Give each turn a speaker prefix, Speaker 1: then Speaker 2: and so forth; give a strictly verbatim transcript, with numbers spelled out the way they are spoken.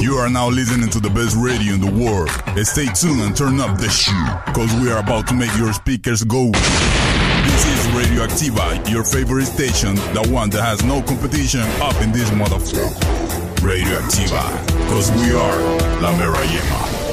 Speaker 1: You are now listening to the best radio in the world. Stay tuned and turn up the shit, cause we are about to make your speakers go. This is Radio Activa, your favorite station, the one that has no competition up in this motherfucker. Radio Activa, cause we are La Mera Yema.